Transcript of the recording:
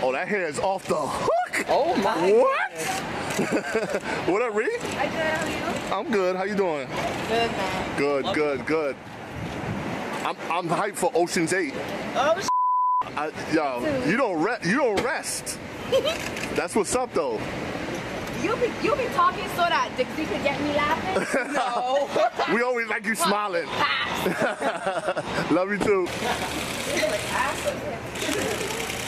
Oh, that hair is off the hook. Oh my. What? What up, Ree? I good, how are you? I'm good. How you doing? Good, man. Good, good, good. I'm hyped for Ocean's 8. Oh, Yo, you don't rest. That's what's up, though. you be talking so that Dixie could get me laughing? No. We always like you smiling. Love you too.